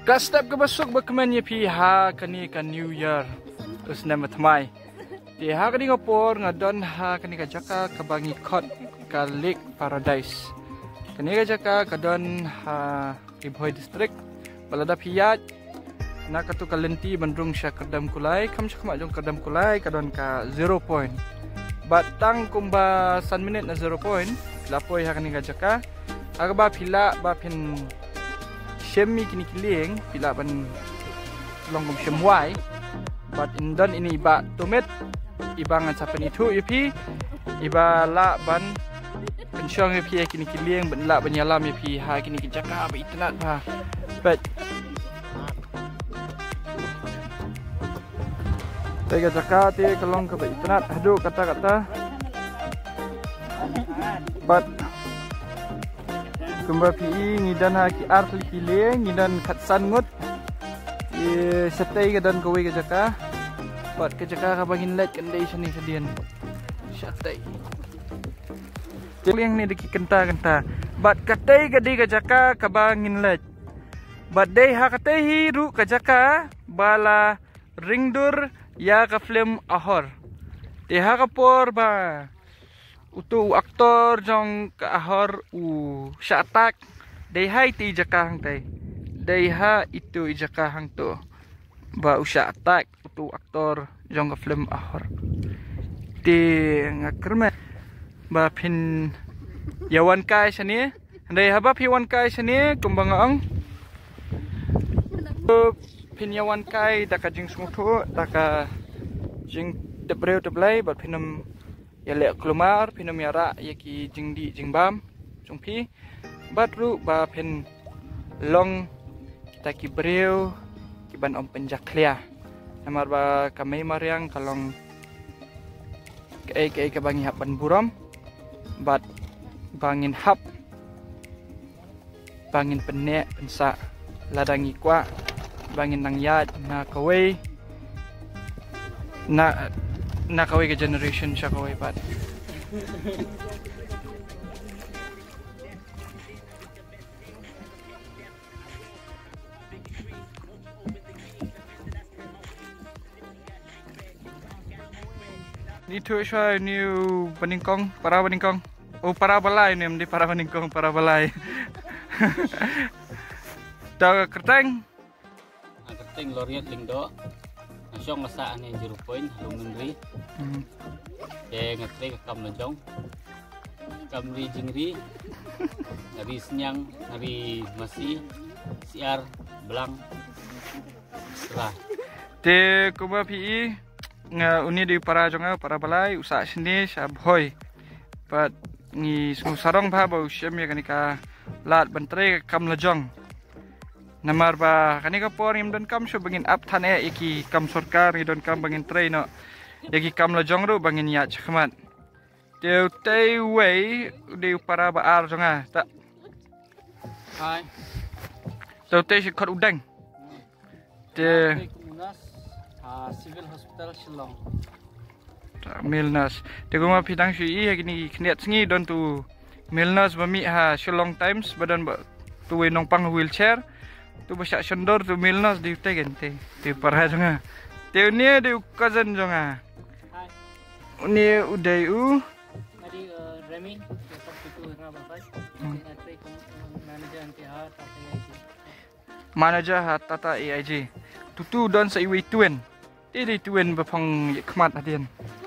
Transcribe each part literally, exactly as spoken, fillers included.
Ka step ke basuk berkemen ye pi ha kani ka New Year. Terus nama thamai. Di ha kani ngapor ngadon ha kani ka jaka ka bangi kot ka Lake Paradise. Kani ka jaka ka don ha Ibhoi district balada piyat na katu kalenti bandung sya kedam kulai kam sya kama jong kedam kulai ka don ka zero point. Batang kumba san minit na zero point. Lapoi ha kani ka jaka. Aga ba pila ba pin Shemi kini kiling pila ban long kum shemwai but indon ini iba tumet ibangan sapen itu yupi iba la ban pensyong yupi kini kiling ban la ban yalam yupi ha kini kijaka ba itnat ba but tega jaka te kalong ka ba itnat hadu kata-kata but kumba pi ngidan ha ki art lipile ngidan khatsan ngut e setay gadan kowe ke jaka bat ke jaka ka bangin let kendai sini sedian setay yang ni diki kenta kenta bat katay gadi ke jaka ka bangin let bat dei ha katay hiru ke jaka bala ringdur ya ka film ahor te ha kapor ba utu aktor jong ka ahor u syatak dei hai ti jaka hang tai dei ha itu jaka hang to ba u syatak utu aktor jong ka film ahor ti ngakrme ba pin yawan kai sani dei ha ba pi wan kai sani kumbang ang pin yawan kai taka jing smutu taka jing debreu deblai ba pinam ya lek kelumar pinam yara yaki jingdi jingbam jungpi batru ba pen long kita ki breu ki ban om penjaklia namar ba kamai mariang kalong ke ke ke bangi hap ban buram bat bangin hap bangin penek pensa ladangi kwa bangin nang yad na kawai na na kawai ke generation siya kawai pat dito siya new paningkong para paningkong oh para balay nih di para paningkong para balay tahu kerteng kerteng loriat lingdo nasyong masaan yang zero point lumendri ya ngetri ke kam lejong kamri jingri nabi senyang nabi masih siar belang setelah te kuba pi nga uni di para jonga para balai usa sini sabhoi pat ni sarong ba ba usyam ya kanika lat bentre kam lejong namar ba kanika por im don kam syo bangin up thane iki kam sarkar ni don kam bangin train no yaki kam lejong ru bangin ya chkhmat te te wei di para ba ar jonga ta hai te te shi khot udang te civil hospital Shillong Milnas te guma pidang shi i gini khniat sngi don tu Milnas ba mi ha Shillong Times badan ba tu we nong pang wheelchair tu basa sendor tu Milnas di te gente te para jonga te ni di cousin jonga ni udai u tadi Remy itu na bapak manager anti ha manager ha tata A I G tutu don sa iwi tuen te di tuen ba phang khmat adian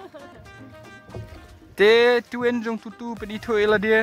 te tuen jong tutu pedi thoi la dia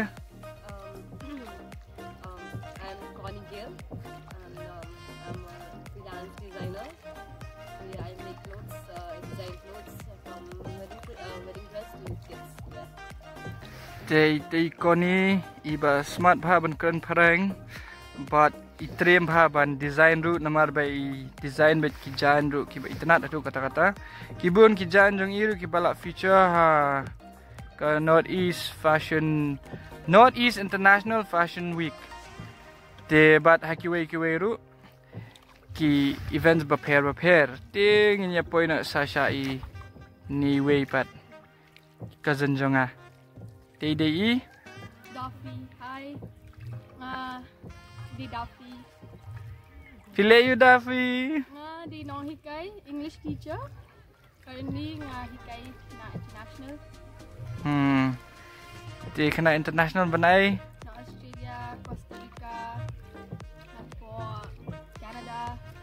Te te koni iba smart bha ban kan pharang but itrem bha ban design ru namar bai design bet ki jan ru ki ba itna tu kata-kata kibun ki jan jong iru ki bala feature ha ka North East Fashion North East International Fashion Week te bat hakiwe kiwe ru ki events ba pair ba pair te nginya poina sasha i ni way pat cousin jonga T D I Duffy, hi. Uh, di Duffy. Pilih you Dafi. Nga di nong hikai English teacher. Currently nga hikai na international. Hmm. Di kena international benai. Na Australia, Costa Rica, po Canada.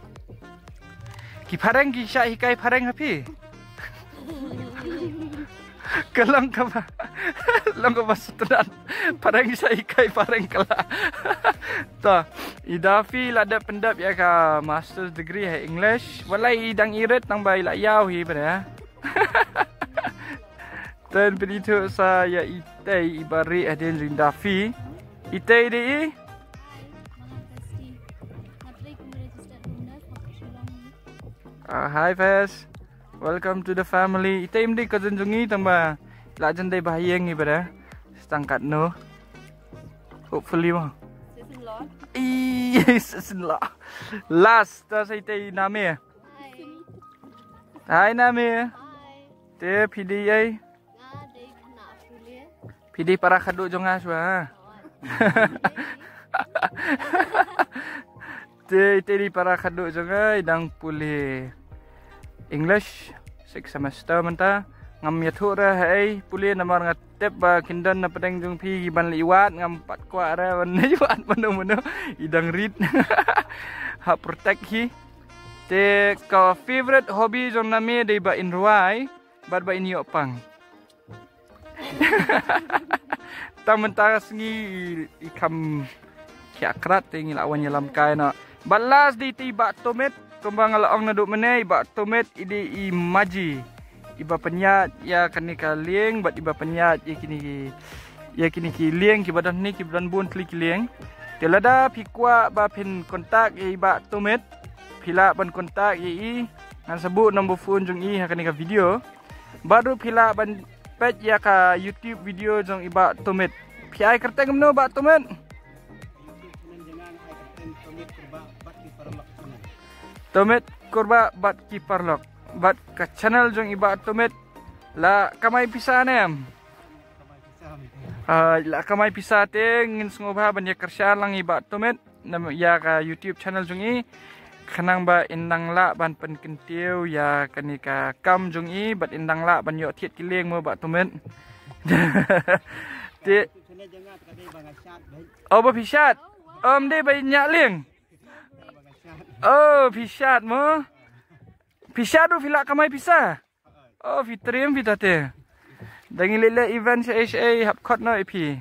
Ki pareng ki sya hikai pareng hapi. Kelang ka ba? Lang ka ba sutunan? Pareng sya hikai pareng kala. Ta, Idafi lada pendap ya ka master's degree hai English. Walai idang irit nang bai la yau hi pada. Dan begitu saya itai ibari adin Idafi. Itai di. Uh, hi Fes, welcome to the family. Ita imdi cousin jungi tamba lajan day bahayang ibada setangkat no. Hopefully mo. Yes, sister-in-law. Last, ta sa ita nami. Hi nami. Te P D ay. P D para kado jong aswa. Te ita di para kado jong ay dang puli English six semester menta ngam yathuk ra hai puli namar ngatep ba kindan na padang jong pi ban liwat ngam pat kwa ra ban liwat mano-mano idang read ha protect hi te ka favorite hobby jong nami dei ba in ruai bat ba in yopang ta mentara sengi ikam kiakrat te ngi lawan yalam kai na balas di tiba tomet kembang alaong naduk menai ba tomet ide i maji iba penyat ya kani ka lieng bat iba penyat ya kini ya kini ki lieng ki badan ni ki badan bun klik lieng telada pikwa ba pin kontak iba tomet pila ban kontak i ngan sebut nombor phone jong i kani ka video baru pila ban page ya ka YouTube video jong iba tomet pi ai kerteng mno ba tomet Tomet korba bat kiparlok bat ka channel jong iba tomet la kamay pisa nem ah la kamay pisa te ngin sungobha ban ya kersya lang iba tomet nam ya ka YouTube channel jong i khanang ba indang la ban pen kentiu ya kanika kam jong i bat indang la ban yo thiet kileng mo ba tomet te oh ba pisat om de ba nya lieng. Oh, pisat mo. Pisat tu filak kamai pisah. Oh, fitrim fitate. Dangi lele event sa H A hapkot no I P.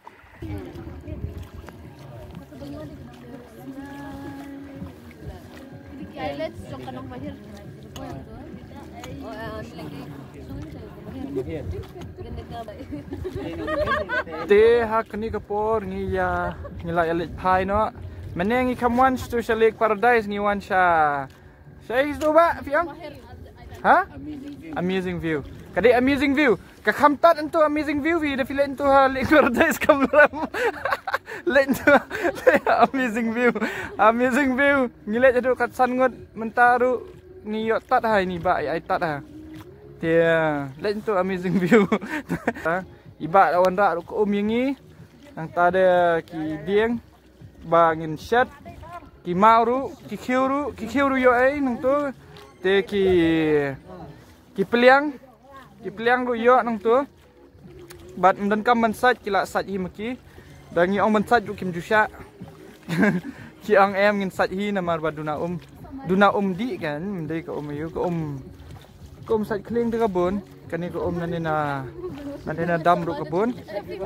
Te hak ni kapor ngi ya ngila elit pai no. Menengi kamuan stu sa Lake Paradise ngiwan siya. Siya isto ba, Fiang? Ha? Amazing view. Kadi amazing view. Kakamtat into amazing view vi da fila into ha Lake Paradise kamram. Let into amazing view. Amazing view. Ngilet jadu kat sangot mentaru ni yok tat hai ni ba ai tat ha. Dia let into amazing view. Iba lawan rak ko om yangi. Nang tada ki dieng bangin shat ki mauru ki khiuru ki khiuru yo ai nang tu te ki ki peliang ki peliang ru yo nang tu bat dan kam mansat ki la sat hi maki dan ngi ong mansat ju kim ju sha ki ang em ngin sat hi namar ba duna um duna um di kan mendai ka um yu ka um ka um sat kling de kabun kani ka um nani na nanti na dam ru kebun.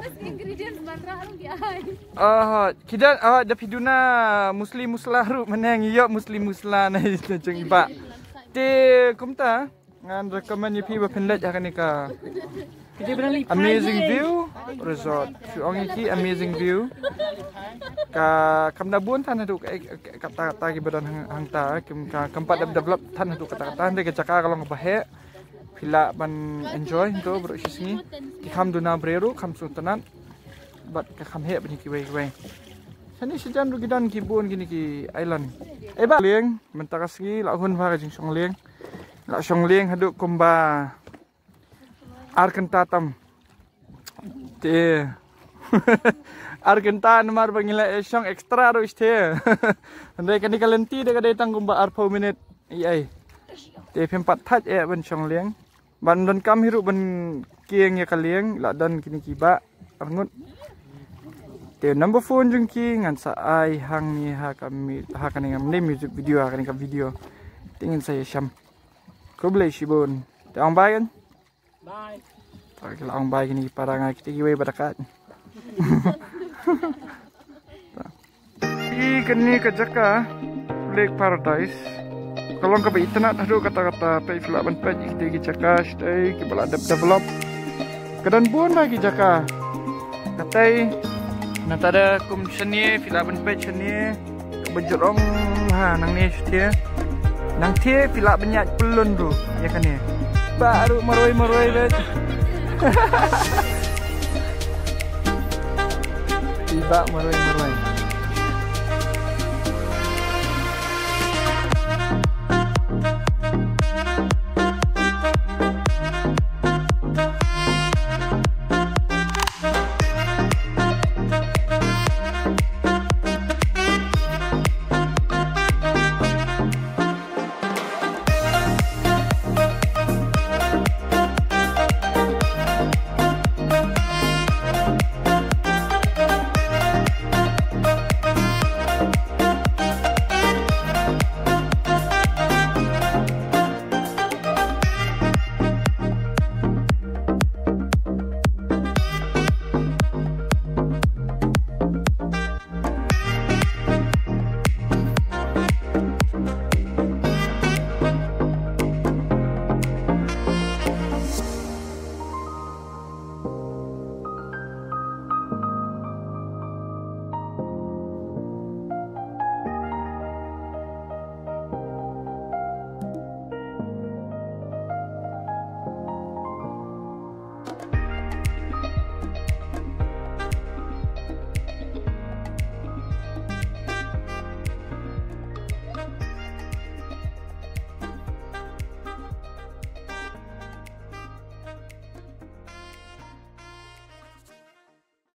Ah, kita ah dapat duna muslim muslah ru menang iyo muslim muslah na jeng iba. Te kumta ngan recommend pi ba penlet akan ka. Amazing view resort. Suong iki amazing view. Ka kamda bun tan hadu kata kata ki badan hang ta kim ka kampat develop tan hadu kata kata de jaka kalau ngebahe pila ban enjoy to bro sisngi ki kham duna breru kham sultanat bat ka kham he bani ki wei wei sani sijan ru gidan ki bun gini ki island e ba leng mentakas ngi la hun ba jing song leng la song leng hadu komba ar kentatam te Argentan mar bangila esong extra ro isthe. Andai kani kalenti de kadai tang gumba ar four minute. Ai. Te phem pat thach e ban chong liang. Ban don kam hiru ban kieng ya kalieng la don kini kiba arngut. Te number phone jung ki ngan sa ai hang ni ha kami ha kani ngam ne music video ha kani ka video. Tingin saya syam. Ko boleh sibun. Te ong bai kan? Bye. Tak kira ong bai kini parang kita kiwe barakat. Ikan ni kejaka Lake Paradise. Kalau kau internet ada kata-kata pe filaban pe kita kejaka stay kita develop. Kedan pun lagi jaka. Katai nak ada kum seni filaban pe seni kebejerong ha nang ni setia. Nang tie filak banyak pelun tu ya kan ni. Baru maroi-maroi bet. Tiba maroi-maroi.